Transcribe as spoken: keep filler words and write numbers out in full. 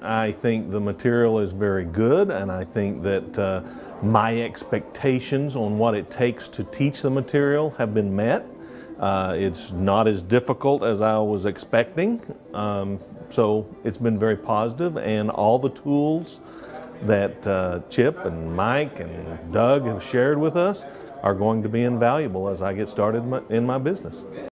I think the material is very good, and I think that uh, my expectations on what it takes to teach the material have been met. Uh, it's not as difficult as I was expecting, um, so it's been very positive, and all the tools that uh, Chip and Mike and Doug have shared with us are going to be invaluable as I get started in my, in my business.